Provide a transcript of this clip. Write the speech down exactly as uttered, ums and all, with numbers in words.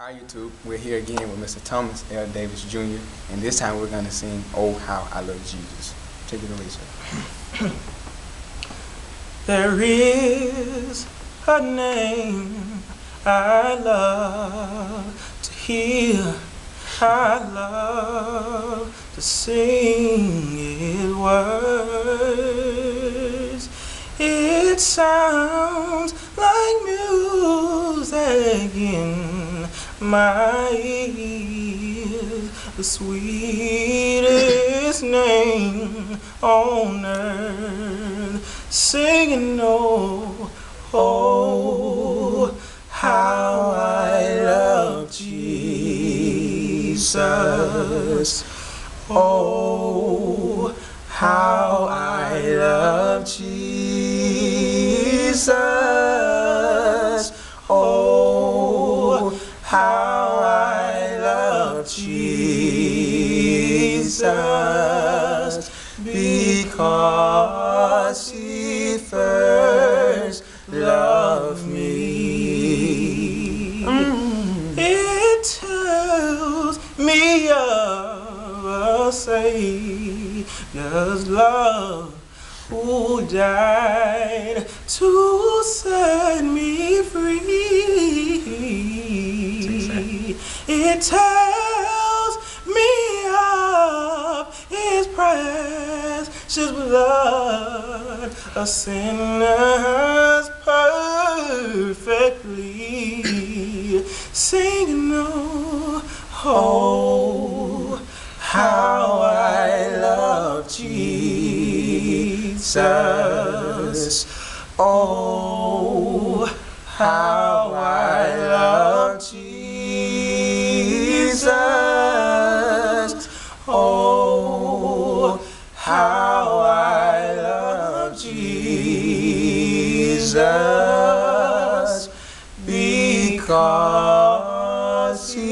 Hi YouTube, we're here again with Mister Thomas L. Davis Junior and this time we're going to sing Oh How I Love Jesus. Take it away, sir. There is a name I love to hear, I love to sing its words. It sounds like music in my ears, the sweetest name on earth, singing oh, oh, how I love Jesus. Oh, how I love Jesus. Oh, how I love Jesus, because he first loved me. Mm. It tells me of a Savior's love, who died to set me free. It tells me of his precious blood, a sinner's perfectly, singing oh, oh, how I love Jesus. Oh, how I love Jesus. Oh, how I love Jesus, because he